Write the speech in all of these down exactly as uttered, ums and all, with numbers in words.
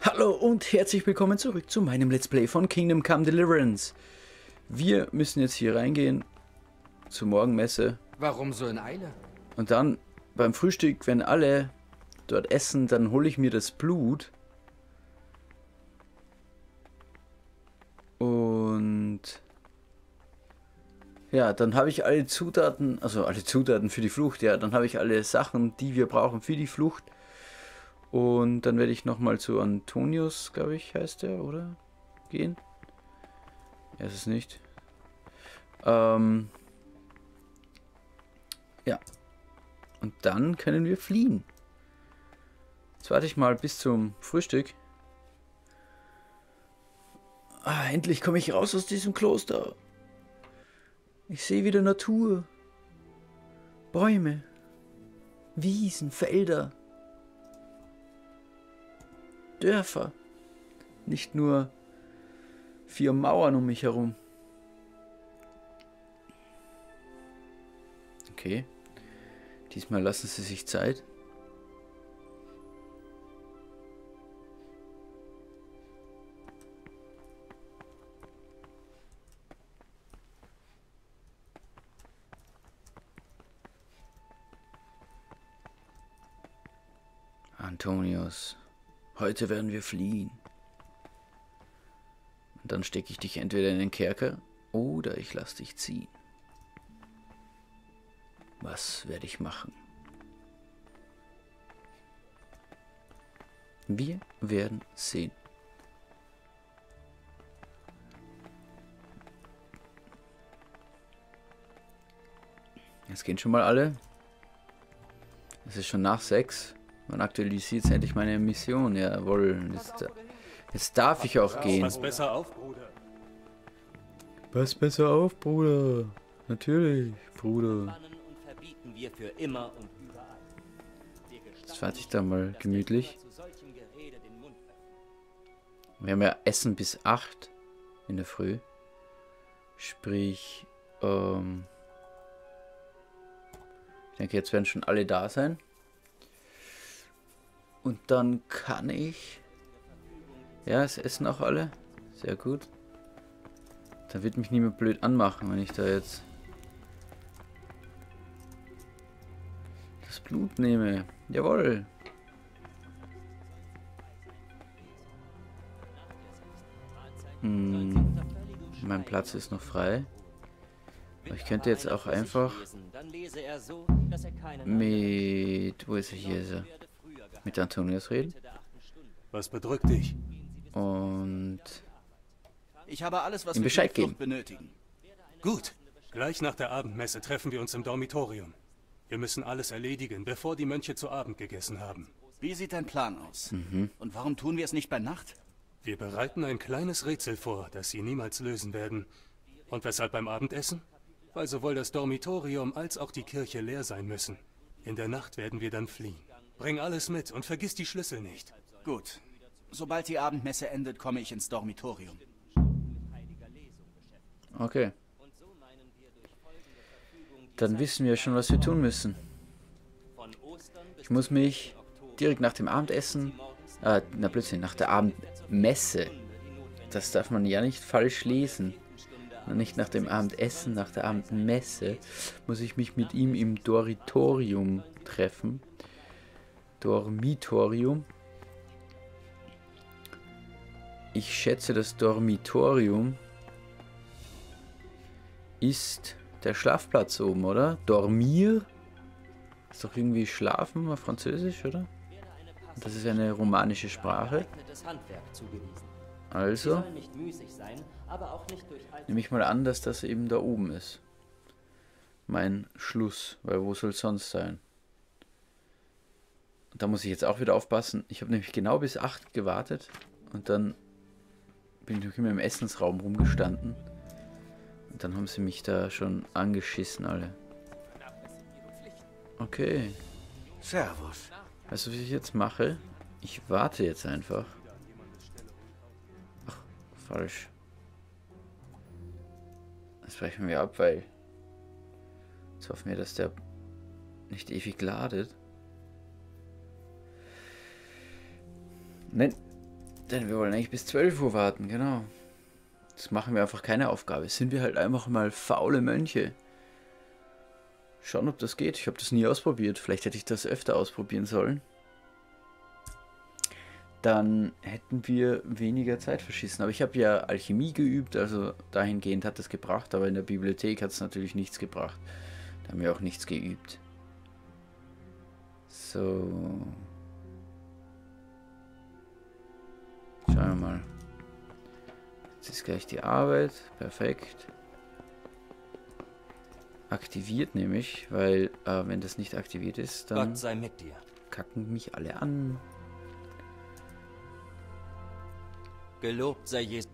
Hallo und herzlich willkommen zurück zu meinem Let's Play von Kingdom Come Deliverance. Wir müssen jetzt hier reingehen zur Morgenmesse. Warum so in Eile? Und dann beim Frühstück, wenn alle dort essen, dann hole ich mir das Blut. Und ja, dann habe ich alle Zutaten, also alle Zutaten für die Flucht, ja, dann habe ich alle Sachen, die wir brauchen für die Flucht. Und dann werde ich nochmal zu Antonius, glaube ich, heißt der, oder? Gehen? Ja, ist es nicht. Ähm, ja. Und dann können wir fliehen. Jetzt warte ich mal bis zum Frühstück. Ah, endlich komme ich raus aus diesem Kloster. Ich sehe wieder Natur. Bäume. Wiesen, Felder. Dörfer. Nicht nur vier Mauern um mich herum. Okay. Diesmal lassen sie sich Zeit. Antonius. Heute werden wir fliehen. Und dann stecke ich dich entweder in den Kerker oder ich lasse dich ziehen. Was werde ich machen? Wir werden sehen. Jetzt gehen schon mal alle. Es ist schon nach sechs. Man aktualisiert jetzt endlich meine Mission. Jawohl. Jetzt, jetzt darf ich auch gehen. Pass besser auf, Bruder. Pass besser auf, Bruder. Natürlich, Bruder. Jetzt warte ich da mal gemütlich. Wir haben ja Essen bis acht in der Früh. Sprich, ähm, ich denke, jetzt werden schon alle da sein. Und dann kann ich... Ja, es essen auch alle. Sehr gut. Da wird mich niemand blöd anmachen, wenn ich da jetzt das Blut nehme. Jawohl. Hm, mein Platz ist noch frei. Aber ich könnte jetzt auch einfach mit... Wo ist er hier? Ist er? Mit Antonius reden. Was bedrückt dich? Und ich habe alles, was ihm wir Bescheid für die Flucht geben. benötigen. Gut. Gleich nach der Abendmesse treffen wir uns im Dormitorium. Wir müssen alles erledigen, bevor die Mönche zu Abend gegessen haben. Wie sieht dein Plan aus? Mhm. Und warum tun wir es nicht bei Nacht? Wir bereiten ein kleines Rätsel vor, das sie niemals lösen werden. Und weshalb beim Abendessen? Weil sowohl das Dormitorium als auch die Kirche leer sein müssen. In der Nacht werden wir dann fliehen. Bring alles mit und vergiss die Schlüssel nicht. Gut. Sobald die Abendmesse endet, komme ich ins Dormitorium. Okay. Dann wissen wir schon, was wir tun müssen. Ich muss mich direkt nach dem Abendessen, äh, na plötzlich nach der Abendmesse, das darf man ja nicht falsch lesen, nicht nach dem Abendessen, nach der Abendmesse, muss ich mich mit ihm im Dormitorium treffen. Dormitorium. Ich schätze, das Dormitorium ist der Schlafplatz oben, oder? Dormir? Ist doch irgendwie schlafen auf Französisch, oder? Das ist eine romanische Sprache. Also nehme ich mal an, dass das eben da oben ist. Mein Schluss, weil wo soll es sonst sein? Da muss ich jetzt auch wieder aufpassen. Ich habe nämlich genau bis acht gewartet und dann bin ich noch immer im Essensraum rumgestanden. Und dann haben sie mich da schon angeschissen alle. Okay. Servus. Weißt du, was ich jetzt mache? Ich warte jetzt einfach. Ach, falsch. Das brechen wir ab, weil jetzt hoffen wir, dass der nicht ewig ladet. Nein. Denn wir wollen eigentlich bis zwölf Uhr warten, genau. Das machen wir einfach keine Aufgabe. Sind wir halt einfach mal faule Mönche. Schauen, ob das geht. Ich habe das nie ausprobiert. Vielleicht hätte ich das öfter ausprobieren sollen. Dann hätten wir weniger Zeit verschissen. Aber ich habe ja Alchemie geübt, also dahingehend hat es gebracht. Aber in der Bibliothek hat es natürlich nichts gebracht. Da haben wir auch nichts geübt. So. Schauen wir mal. Jetzt ist gleich die Arbeit. Perfekt. Aktiviert nämlich, weil äh, wenn das nicht aktiviert ist, dann Gott sei mit dir. Kacken mich alle an. Gelobt sei Jesus.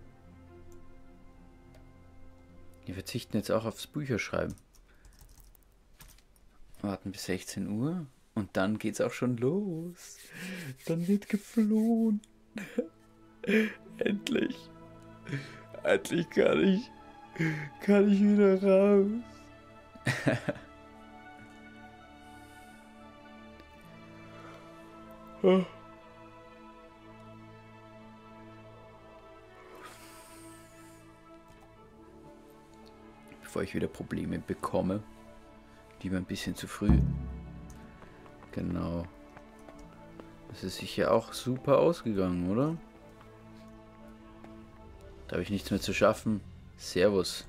Wir verzichten jetzt auch aufs Bücherschreiben. Warten bis sechzehn Uhr und dann geht's auch schon los. Dann wird geflohen. Endlich. Endlich kann ich, kann ich wieder raus. Oh. Bevor ich wieder Probleme bekomme. Lieber ein bisschen zu früh. Genau. Das ist sicher auch super ausgegangen, oder? Da habe ich nichts mehr zu schaffen. Servus.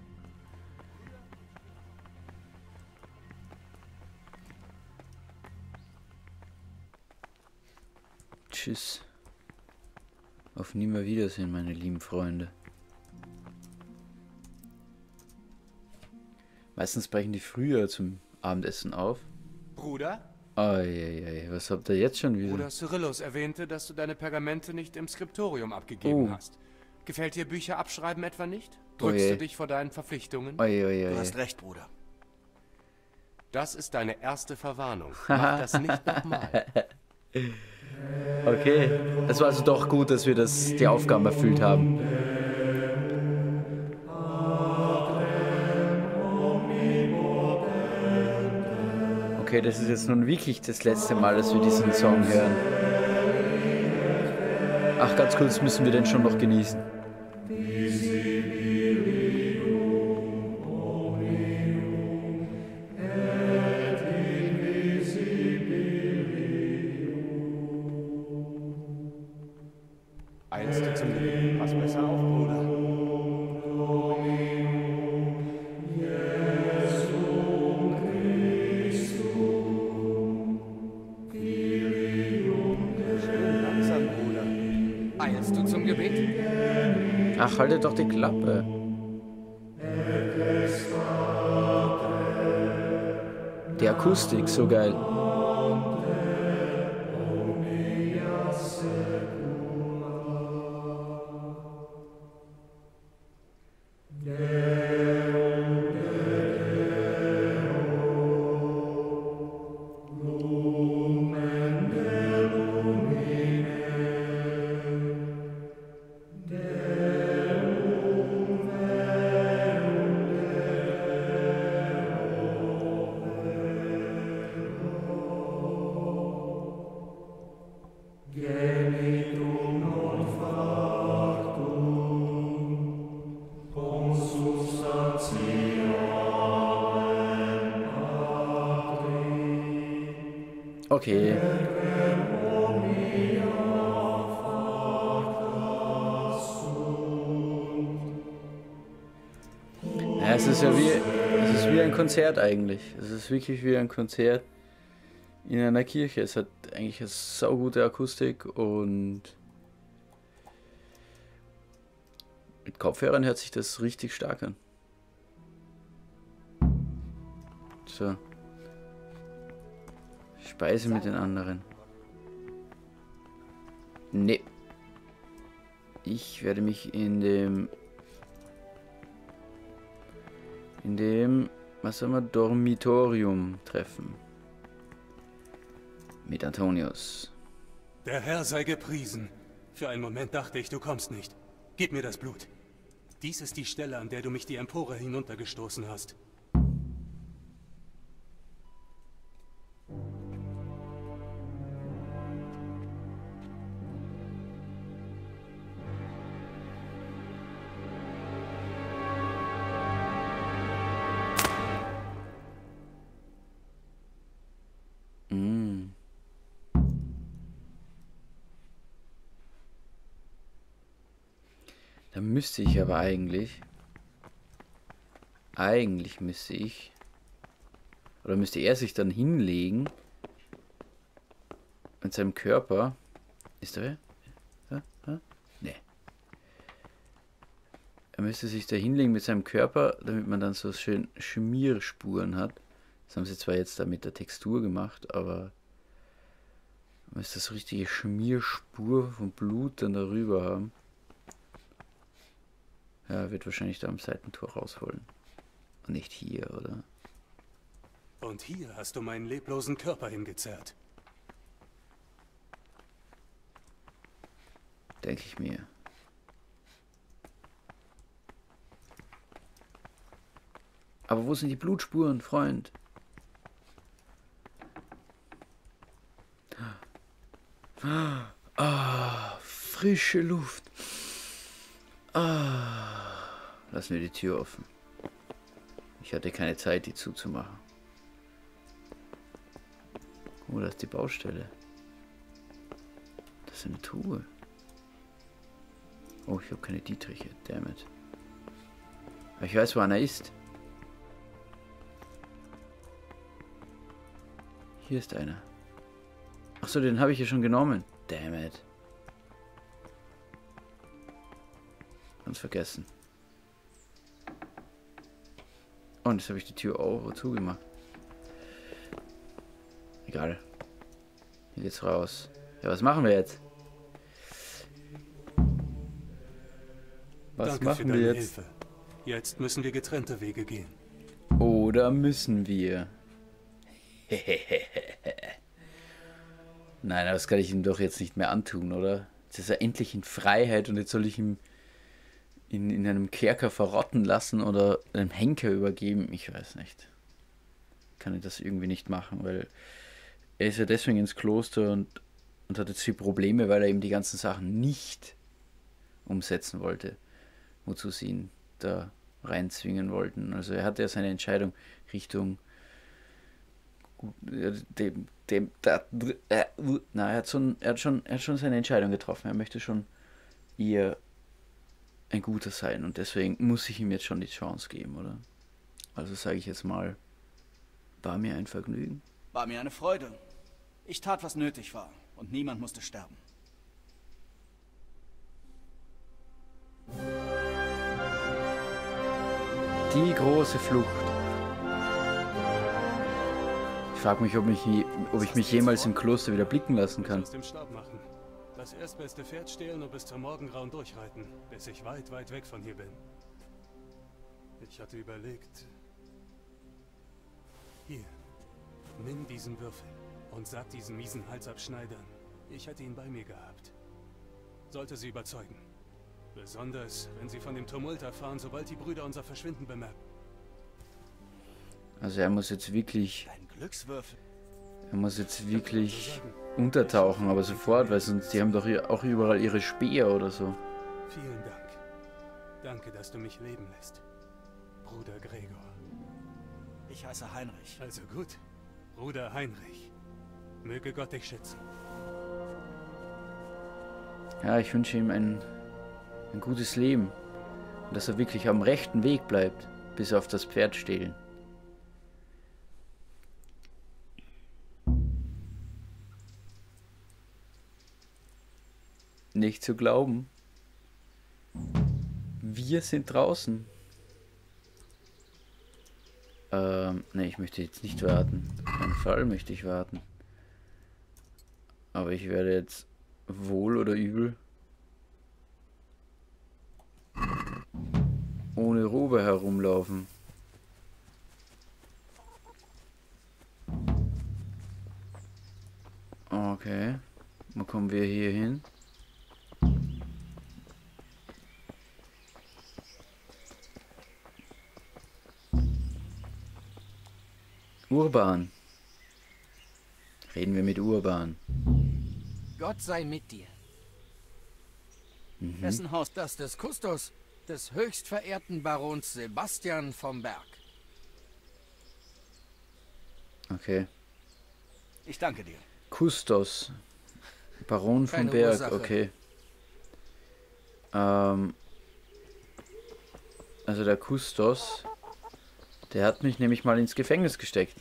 Tschüss. Auf Nimmerwiedersehen, meine lieben Freunde. Meistens brechen die früher zum Abendessen auf. Bruder? Eieiei, was habt ihr jetzt schon wieder? Bruder Cyrillus erwähnte, dass du deine Pergamente nicht im Skriptorium abgegeben Oh. hast. Gefällt dir Bücher abschreiben etwa nicht? Drückst Oje. du dich vor deinen Verpflichtungen? Eieiei. Du hast recht, Bruder. Das ist deine erste Verwarnung. Mach das nicht nochmal. Okay, es war also doch gut, dass wir das, die Aufgaben erfüllt haben. Okay, das ist jetzt nun wirklich das letzte Mal, dass wir diesen Song hören. Ach, ganz kurz müssen wir den schon noch genießen. Eins zum Leben. Pass besser auf, Bruder. Schön langsam, Bruder. Eilst du zum Gebet? Ach, haltet doch die Klappe. Die Akustik, so geil. Okay. Ja, es ist ja wie, es ist wie ein Konzert eigentlich. Es ist wirklich wie ein Konzert in einer Kirche. Es hat eigentlich eine saugute Akustik und mit Kopfhörern hört sich das richtig stark an. So. Speise mit den anderen. Nee. Ich werde mich in dem... In dem... Was sagen wir? Dormitorium treffen. Mit Antonius. Der Herr sei gepriesen. Für einen Moment dachte ich, du kommst nicht. Gib mir das Blut. Dies ist die Stelle, an der du mich die Empore hinuntergestoßen hast. Da müsste ich aber eigentlich... Eigentlich müsste ich... Oder müsste er sich dann hinlegen... Mit seinem Körper... Ist er? Ja? Ja? Nee. Er müsste sich da hinlegen mit seinem Körper, damit man dann so schön Schmierspuren hat. Das haben sie zwar jetzt da mit der Textur gemacht, aber... Man müsste so richtige Schmierspur von Blut dann darüber haben. Ja, er wird wahrscheinlich da am Seitentor rausholen. Und nicht hier, oder? Und hier hast du meinen leblosen Körper hingezerrt. Denke ich mir. Aber wo sind die Blutspuren, Freund? Ah, frische Luft. Ah, lassen wir die Tür offen. Ich hatte keine Zeit, die zuzumachen. Oh, da ist die Baustelle. Das ist eine Truhe. Oh, ich habe keine Dietriche. Dammit. Aber ich weiß, wo einer ist. Hier ist einer. Achso, den habe ich ja schon genommen. Dammit. Ganz vergessen. Und jetzt habe ich die Tür auch zugemacht. Egal. Hier geht's raus. Ja, was machen wir jetzt? Was Danke machen für deine wir jetzt? Hilfe. Jetzt müssen wir getrennte Wege gehen. Oder müssen wir? Nein, das kann ich ihm doch jetzt nicht mehr antun, oder? Jetzt ist er endlich in Freiheit und jetzt soll ich ihm in, in einem Kerker verrotten lassen oder einem Henker übergeben. Ich weiß nicht. Kann ich das irgendwie nicht machen, weil er ist ja deswegen ins Kloster und, und hat jetzt viel Probleme, weil er eben die ganzen Sachen nicht umsetzen wollte, wozu sie ihn da reinzwingen wollten. Also er hatte ja seine Entscheidung Richtung dem, dem, da, äh, na, er hat, schon, er, hat schon, er hat schon seine Entscheidung getroffen. Er möchte schon eher ein Guter sein und deswegen muss ich ihm jetzt schon die Chance geben, oder? Also sage ich jetzt mal, war mir ein Vergnügen. War mir eine Freude. Ich tat, was nötig war und niemand musste sterben. Die große Flucht. Ich frage mich, ob, mich, ob ich mich jemals im Kloster wieder blicken lassen kann. Aus dem Staub machen. Das erstbeste Pferd stehlen und bis zum Morgengrauen durchreiten, bis ich weit, weit weg von hier bin. Ich hatte überlegt... Hier, nimm diesen Würfel und sag diesen miesen Halsabschneidern, ich hätte ihn bei mir gehabt. Sollte sie überzeugen. Besonders, wenn sie von dem Tumult erfahren, sobald die Brüder unser Verschwinden bemerken. Also er muss jetzt wirklich... Ein Glückswürfel. Er muss jetzt wirklich untertauchen, aber sofort, weil sonst die haben doch auch überall ihre Speer oder so. Vielen Dank. Danke, dass du mich leben lässt, Bruder Gregor. Ich heiße Heinrich. Also gut, Bruder Heinrich. Möge Gott dich schützen. Ja, ich wünsche ihm ein, ein gutes Leben. Und dass er wirklich am rechten Weg bleibt, bis auf das Pferd stehlen. Nicht zu glauben. Wir sind draußen. Ähm, ne, ich möchte jetzt nicht warten. Auf keinen Fall möchte ich warten. Aber ich werde jetzt wohl oder übel ohne Robe herumlaufen. Okay. Wo kommen wir hier hin? Urban. Reden wir mit Urban. Gott sei mit dir. Mhm. Wessen Haus das des Kustos, des höchst verehrten Barons Sebastian vom Berg? Okay. Ich danke dir. Kustos. Baron vom Keine Berg, Ursache. okay. Ähm, also der Kustos, der hat mich nämlich mal ins Gefängnis gesteckt.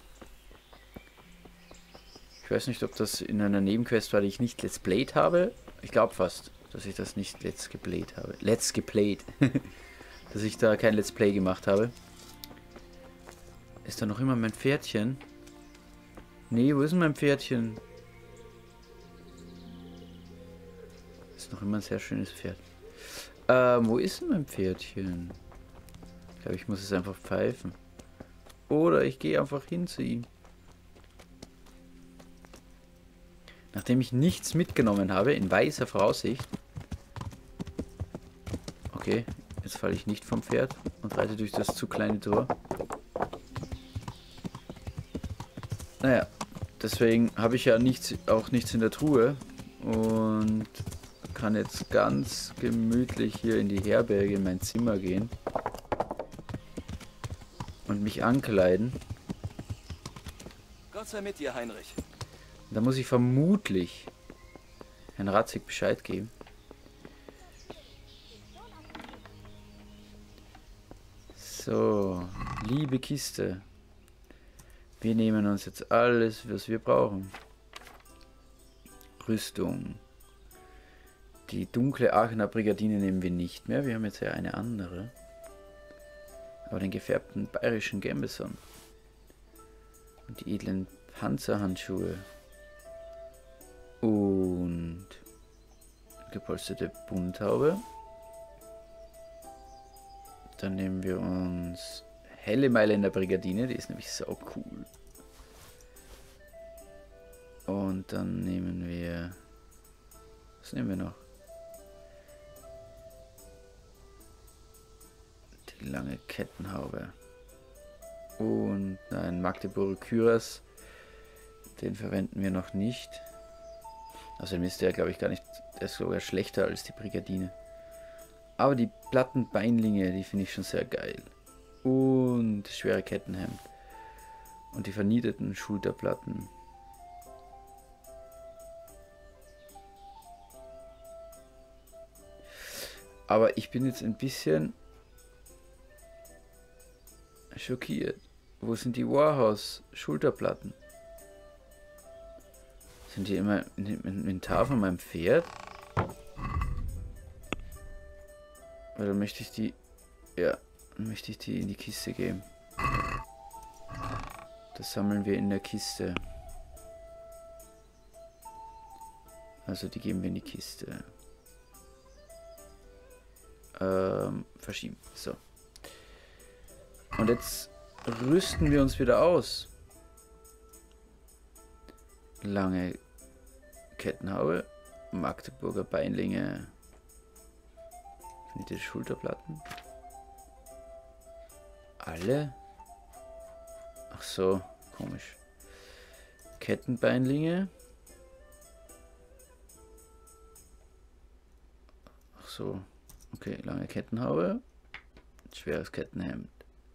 Ich weiß nicht, ob das in einer Nebenquest war, die ich nicht let's played habe. Ich glaube fast, dass ich das nicht let's geplayed habe. Let's geplayed. Dass ich da kein Let's Play gemacht habe. Ist da noch immer mein Pferdchen? Nee, wo ist denn mein Pferdchen? Ist noch immer ein sehr schönes Pferd. Ähm, wo ist denn mein Pferdchen? Ich glaube, ich muss es einfach pfeifen. Oder ich gehe einfach hin zu ihm. Nachdem ich nichts mitgenommen habe, in weiser Voraussicht. Okay, jetzt falle ich nicht vom Pferd und reite durch das zu kleine Tor. Naja, deswegen habe ich ja nichts, auch nichts in der Truhe. Und kann jetzt ganz gemütlich hier in die Herberge, in mein Zimmer gehen. Und mich ankleiden. Gott sei mit dir, Heinrich. Da muss ich vermutlich Herrn Radzig Bescheid geben. So, liebe Kiste. Wir nehmen uns jetzt alles, was wir brauchen. Rüstung. Die dunkle Aachener Brigadine nehmen wir nicht mehr. Wir haben jetzt ja eine andere. Aber den gefärbten bayerischen Gambeson. Und die edlen Panzerhandschuhe. Und gepolsterte Bunthaube. Dann nehmen wir uns helle Meile in der Brigadine, die ist nämlich so cool. Und dann nehmen wir... Was nehmen wir noch? Die lange Kettenhaube. Und ein Magdeburger Kürass. Den verwenden wir noch nicht. Außerdem ist der, glaube ich, gar nicht... Der ist sogar schlechter als die Brigadine. Aber die Plattenbeinlinge, die finde ich schon sehr geil. Und das schwere Kettenhemd. Und die vernieteten Schulterplatten. Aber ich bin jetzt ein bisschen schockiert. Wo sind die Warhouse Schulterplatten? Sind die immer in dem Inventar von meinem Pferd? Weil dann möchte ich die... Ja, dann möchte ich die in die Kiste geben. Das sammeln wir in der Kiste. Also die geben wir in die Kiste. Ähm, verschieben. So. Und jetzt rüsten wir uns wieder aus. Lange Kettenhaube. Magdeburger Beinlinge. Die Schulterplatten. Alle? Ach so, komisch. Kettenbeinlinge. Ach so. Okay, lange Kettenhaube. Schweres Kettenhemd.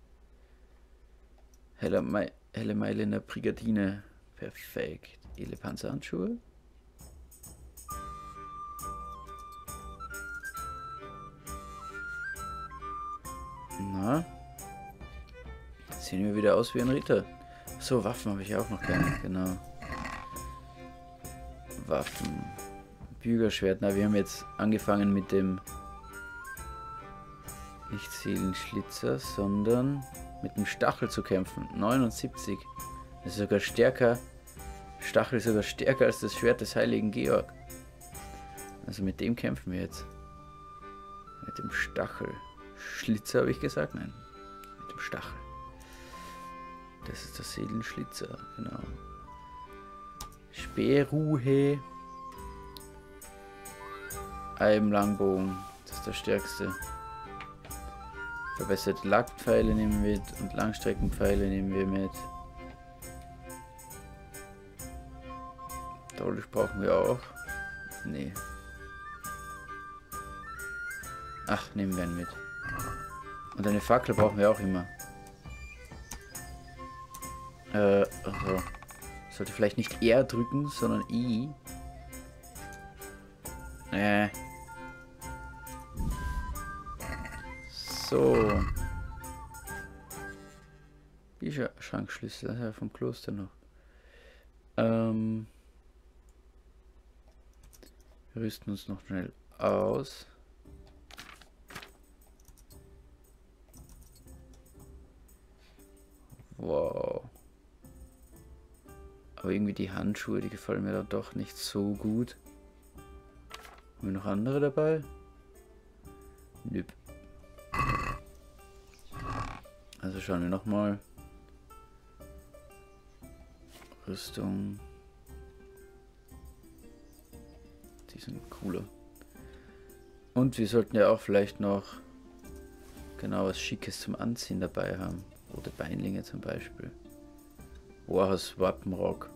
Helle, Mei helle Meile in der Brigadine. Perfekt. Edle Panzerhandschuhe. Na? Sehen wir wieder aus wie ein Ritter. So, Waffen habe ich auch noch keine. Genau. Waffen. Bügerschwert. Na, wir haben jetzt angefangen mit dem nicht Seelenschlitzer, sondern mit dem Stachel zu kämpfen. neunundsiebzig. Das ist sogar stärker. Stachel ist sogar stärker als das Schwert des heiligen Georg. Also mit dem kämpfen wir jetzt. Mit dem Stachel. Schlitzer habe ich gesagt? Nein. Mit dem Stachel. Das ist der Seelenschlitzer, genau. Speerruhe. Eibenlangbogen. Das ist der stärkste. Verbesserte Lackpfeile nehmen wir mit und Langstreckenpfeile nehmen wir mit. Dolch brauchen wir auch. Nee. Ach, nehmen wir ihn mit. Und eine Fackel brauchen wir auch immer. Äh, also. Sollte vielleicht nicht R drücken, sondern I. Äh. So. Bücherschrankschlüssel, das ist ja vom Kloster noch. Ähm, wir rüsten uns noch schnell aus. Wow. Aber irgendwie die Handschuhe, die gefallen mir dann doch nicht so gut. Haben wir noch andere dabei? Nö. Also schauen wir nochmal. Rüstung. Die sind cooler. Und wir sollten ja auch vielleicht noch genau was Schickes zum Anziehen dabei haben. Rote Beinlinge zum Beispiel. Warhorse Wappenrock.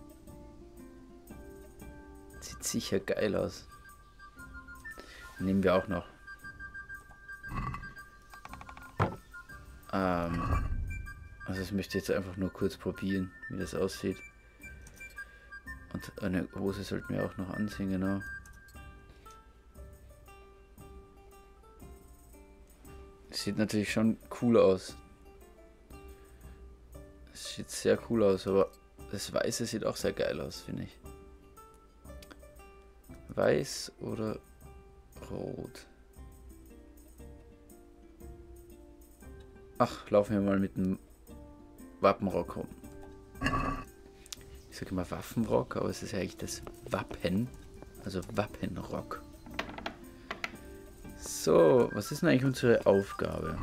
Sieht sicher geil aus. Nehmen wir auch noch. Ähm, also ich möchte jetzt einfach nur kurz probieren, wie das aussieht. Und eine Hose sollten wir auch noch anziehen, genau. Sieht natürlich schon cool aus. Es sieht sehr cool aus, aber das Weiße sieht auch sehr geil aus, finde ich. Weiß oder rot? Ach, laufen wir mal mit dem Wappenrock rum. Ich sage immer Waffenrock, aber es ist ja eigentlich das Wappen. Also Wappenrock. So, was ist denn eigentlich unsere Aufgabe?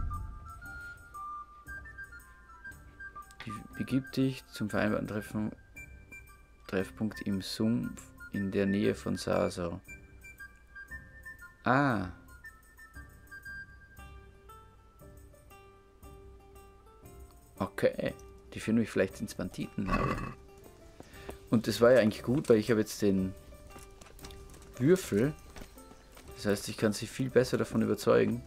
Begib dich zum vereinbarten Treffen, Treffpunkt im Sumpf in der Nähe von Sasau. Ah. Okay. Die führen mich vielleicht ins Banditenlager. Und das war ja eigentlich gut, weil ich habe jetzt den Würfel. Das heißt, ich kann sie viel besser davon überzeugen,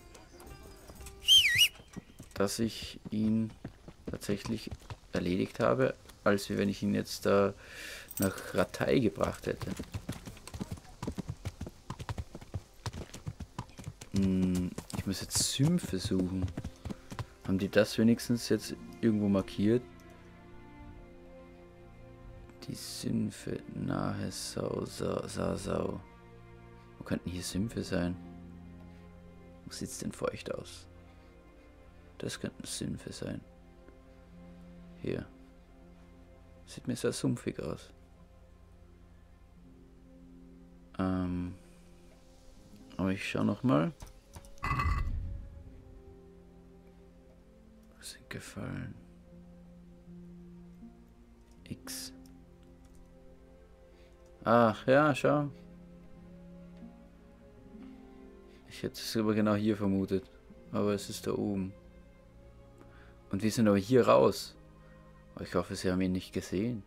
dass ich ihn tatsächlich erledigt habe, als wenn ich ihn jetzt da nach Rattay gebracht hätte. Hm, ich muss jetzt Sümpfe suchen. Haben die das wenigstens jetzt irgendwo markiert? Die Sümpfe nahe Sasau. Sasau. Wo könnten hier Sümpfe sein? Wo sieht es denn feucht aus? Das könnten Sümpfe sein. Hier. Sieht mir sehr sumpfig aus. Ähm. Aber ich schaue noch mal. Was ist gefallen? X. Ach ja, schau. Ich hätte es aber genau hier vermutet. Aber es ist da oben. Und wir sind aber hier raus. Ich hoffe, sie haben ihn nicht gesehen.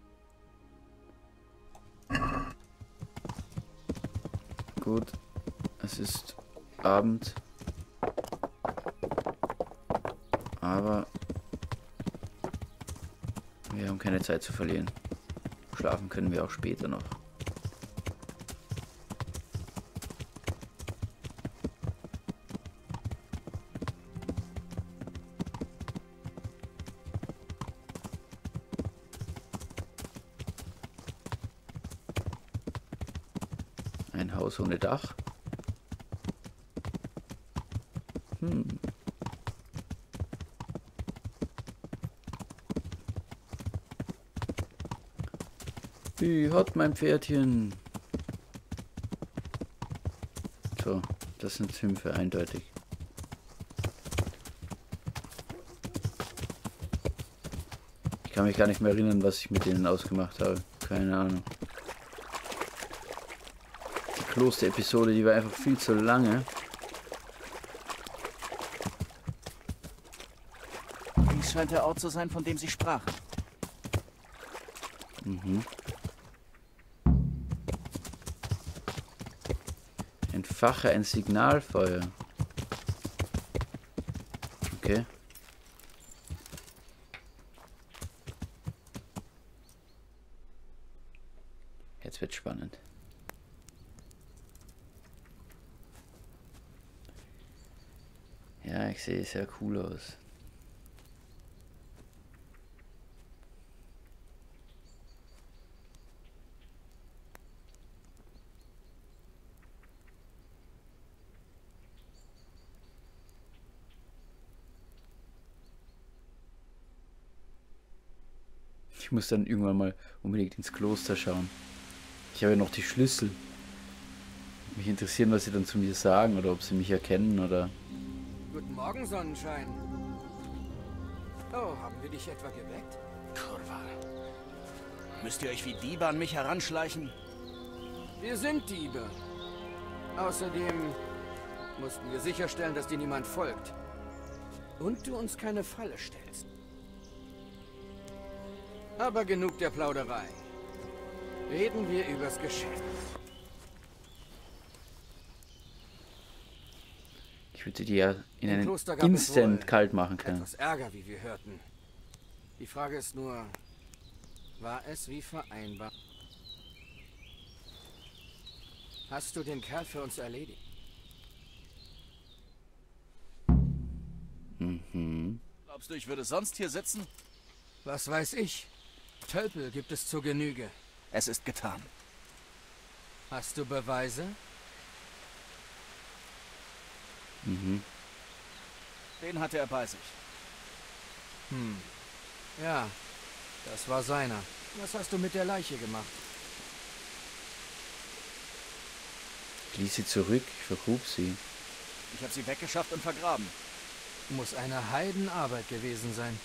Gut. Es ist Abend. Aber wir haben keine Zeit zu verlieren. Schlafen können wir auch später noch. Ein Haus ohne Dach. Hm. Wie hat mein Pferdchen? So, das sind Sümpfe eindeutig. Ich kann mich gar nicht mehr erinnern, was ich mit denen ausgemacht habe. Keine Ahnung. Kloster-Episode, die war einfach viel zu lange. Dies scheint der Ort zu sein, von dem Sie sprachen. Mhm. Entfache ein Signalfeuer. Okay. Jetzt wird's spannend. Ja, ich sehe sehr cool aus. Ich muss dann irgendwann mal unbedingt ins Kloster schauen. Ich habe ja noch die Schlüssel. Mich interessieren, was sie dann zu mir sagen oder ob sie mich erkennen oder... Guten Morgen, Sonnenschein. Oh, haben wir dich etwa geweckt? Kurva. Müsst ihr euch wie Diebe an mich heranschleichen? Wir sind Diebe. Außerdem mussten wir sicherstellen, dass dir niemand folgt. Und du uns keine Falle stellst. Aber genug der Plauderei. Reden wir übers Geschäft. Ich würde die ja in Im einen Kloster gab es Instant wohl kalt machen können. Etwas Ärger, wie wir hörten. Die Frage ist nur, war es wie vereinbart? Hast du den Kerl für uns erledigt? Mhm. Glaubst du, ich würde sonst hier sitzen? Was weiß ich? Tölpel gibt es zur Genüge. Es ist getan. Hast du Beweise? Mhm. Den hatte er bei sich. Hm. Ja, das war seiner. Was hast du mit der Leiche gemacht? Ich ließ sie zurück, ich vergrub sie. Ich habe sie weggeschafft und vergraben. Muss eine Heidenarbeit gewesen sein.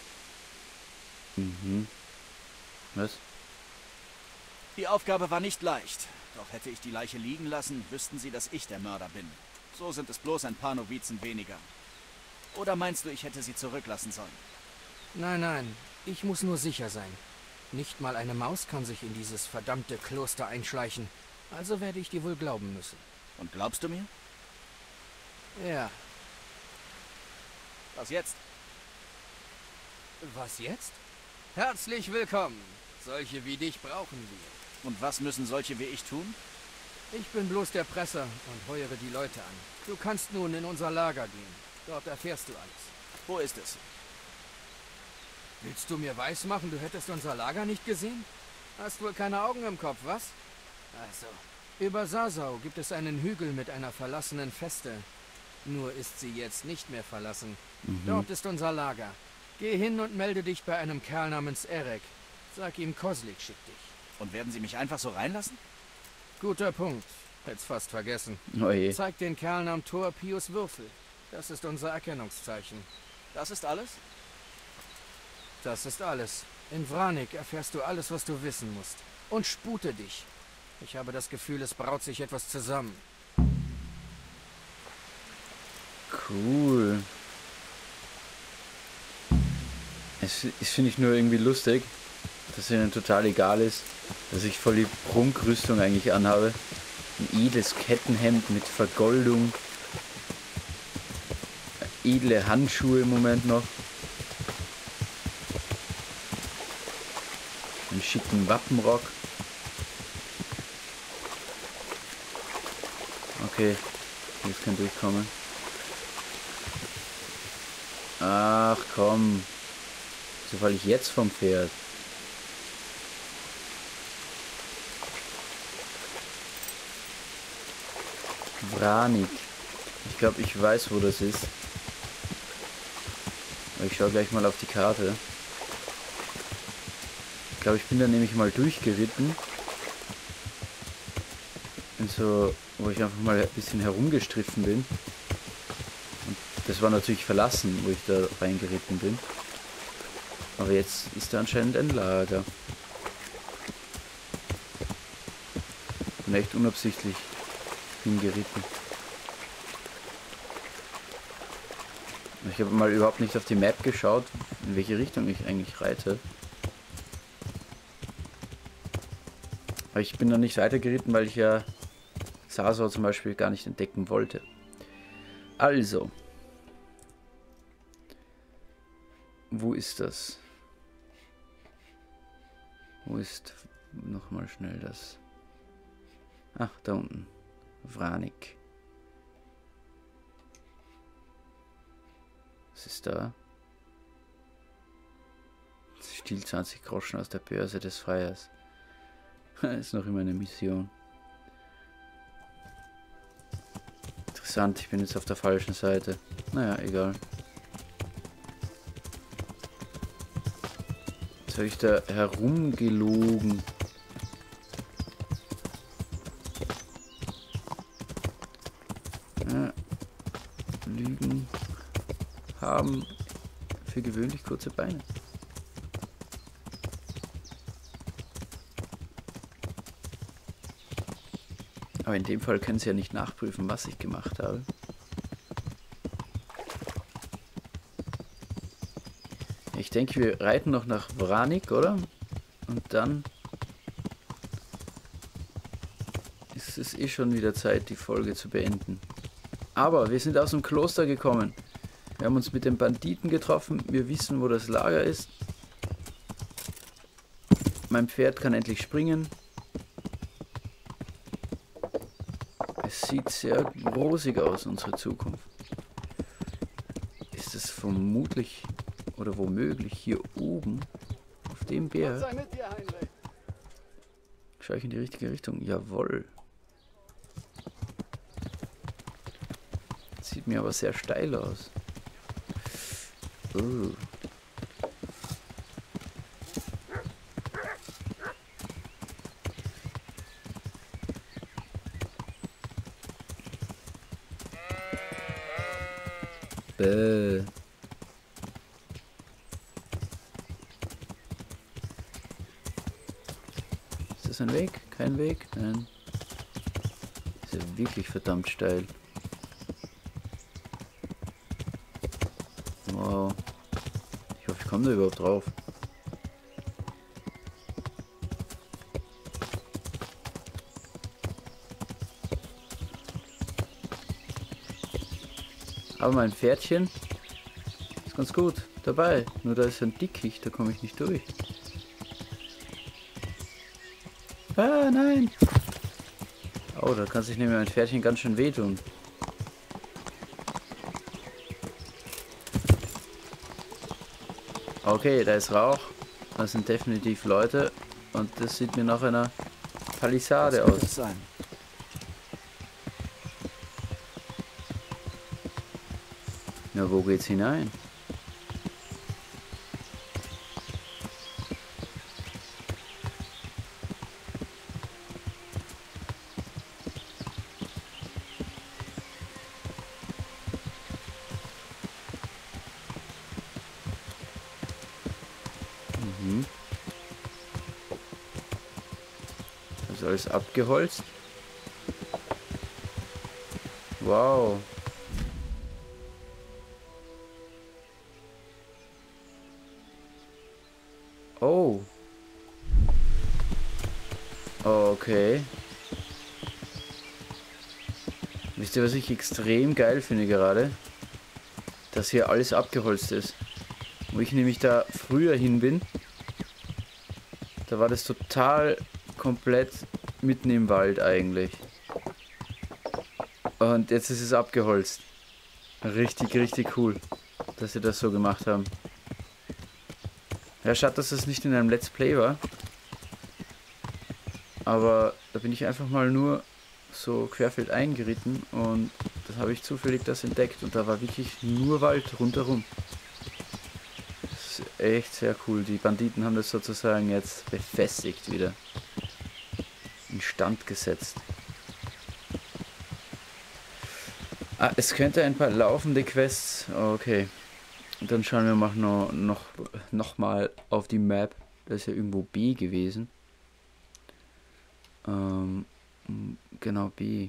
Mhm. Was? Die Aufgabe war nicht leicht. Doch hätte ich die Leiche liegen lassen, wüssten sie, dass ich der Mörder bin. So sind es bloß ein paar Novizen weniger. Oder meinst du, ich hätte sie zurücklassen sollen? Nein, nein. Ich muss nur sicher sein. Nicht mal eine Maus kann sich in dieses verdammte Kloster einschleichen. Also werde ich dir wohl glauben müssen. Und glaubst du mir? Ja. Was jetzt? Was jetzt? Herzlich willkommen. Solche wie dich brauchen wir. Und was müssen solche wie ich tun? Ich bin bloß der Presser und heuere die Leute an. Du kannst nun in unser Lager gehen. Dort erfährst du alles. Wo ist es? Willst du mir weismachen, du hättest unser Lager nicht gesehen? Hast wohl keine Augen im Kopf, was? Also, über Sasau gibt es einen Hügel mit einer verlassenen Feste. Nur ist sie jetzt nicht mehr verlassen. Mhm. Dort ist unser Lager. Geh hin und melde dich bei einem Kerl namens Erek. Sag ihm, Koslik schickt dich. Und werden sie mich einfach so reinlassen? Guter Punkt. Hätt's fast vergessen. Oh je. Zeig den Kerl am Tor Pius Würfel. Das ist unser Erkennungszeichen. Das ist alles? Das ist alles. In Vranik erfährst du alles, was du wissen musst. Und spute dich. Ich habe das Gefühl, es braut sich etwas zusammen. Cool. Es, es finde ich nur irgendwie lustig, dass ihnen total egal ist, dass ich voll die Prunkrüstung eigentlich anhabe. Ein edles Kettenhemd mit Vergoldung. Edle Handschuhe im Moment noch. Einen schicken Wappenrock. Okay, jetzt kann durchkommen. Ach komm. So falle ich jetzt vom Pferd. Vranik. Ich glaube, ich weiß, wo das ist. Aber ich schaue gleich mal auf die Karte. Ich glaube, ich bin da nämlich mal durchgeritten. Und so, wo ich einfach mal ein bisschen herumgestriffen bin. Und das war natürlich verlassen, wo ich da reingeritten bin. Aber jetzt ist da anscheinend ein Lager. Bin echt unabsichtlich hingeritten. Ich habe mal überhaupt nicht auf die Map geschaut, in welche Richtung ich eigentlich reite. Aber ich bin da nicht weitergeritten, weil ich ja Sasau zum Beispiel gar nicht entdecken wollte. Also. Wo ist das? Wo ist nochmal schnell das? Ach, da unten. Vranik. Was ist da? Stiel zwanzig Groschen aus der Börse des Freiers. Ist noch immer eine Mission. Interessant, ich bin jetzt auf der falschen Seite. Naja, egal. Was habe ich da herumgelogen? Ja, Lügen haben für gewöhnlich kurze Beine. Aber in dem Fall können Sie ja nicht nachprüfen, was ich gemacht habe. Ich denke, wir reiten noch nach Vranik, oder? Und dann ist es eh schon wieder Zeit, die Folge zu beenden. Aber wir sind aus dem Kloster gekommen. Wir haben uns mit den Banditen getroffen. Wir wissen, wo das Lager ist. Mein Pferd kann endlich springen. Es sieht sehr rosig aus, unsere Zukunft. Ist es vermutlich oder womöglich hier oben auf dem Berg? Schaue ich in die richtige Richtung? Jawohl. Sieht mir aber sehr steil aus. Oh. Bäh. Ist das ein Weg? Kein Weg? Nein. Ist ja wirklich verdammt steil. Wow. Ich hoffe, ich komme da überhaupt drauf. Aber mein Pferdchen ist ganz gut dabei. Nur da ist ein Dickicht, da komme ich nicht durch. Ah, nein! Oh, da kann sich nämlich mein Pferdchen ganz schön wehtun. Okay, da ist Rauch. Das sind definitiv Leute. Und das sieht mir nach einer Palisade aus. Das sein? Na, wo geht's hinein? Mhm. Das ist alles abgeholzt. Wow. Oh. Okay. Wisst ihr, was ich extrem geil finde gerade? Dass hier alles abgeholzt ist. Wo ich nämlich da früher hin bin, da war das total komplett mitten im Wald eigentlich. Und jetzt ist es abgeholzt. Richtig, richtig cool, dass sie das so gemacht haben. Ja, schade, dass das nicht in einem Let's Play war. Aber da bin ich einfach mal nur so querfeld eingeritten und da habe ich zufällig das entdeckt und da war wirklich nur Wald rundherum. Das ist echt sehr cool. Die Banditen haben das sozusagen jetzt befestigt wieder. Instand gesetzt. Ah, es könnte ein paar laufende Quests. Okay. Und dann schauen wir mal noch, noch, noch mal auf die Map. Das ist ja irgendwo B gewesen. Ähm, genau, B.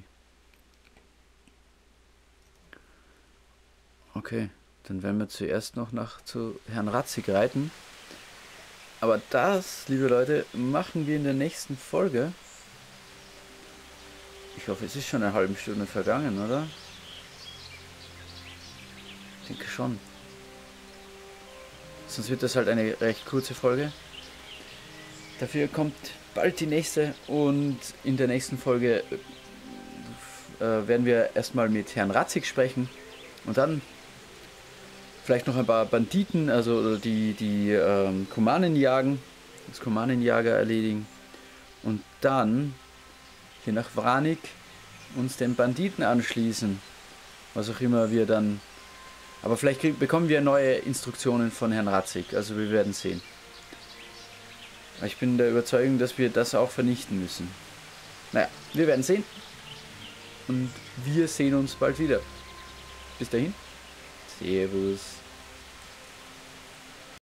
Okay, dann werden wir zuerst noch nach zu Herrn Ratzig reiten. Aber das, liebe Leute, machen wir in der nächsten Folge. Ich hoffe, es ist schon eine halbe Stunde vergangen, oder? Ich denke schon. Sonst wird das halt eine recht kurze Folge. Dafür kommt bald die nächste und in der nächsten Folge äh, werden wir erstmal mit Herrn Ratzig sprechen und dann vielleicht noch ein paar Banditen, also die, die ähm, Kumanen jagen, das Kumanenjager erledigen und dann hier nach Vranik uns den Banditen anschließen, was auch immer wir dann. Aber vielleicht krieg, bekommen wir neue Instruktionen von Herrn Ratzig, also wir werden sehen. Aber ich bin der Überzeugung, dass wir das auch vernichten müssen. Naja, wir werden sehen. Und wir sehen uns bald wieder. Bis dahin. Servus.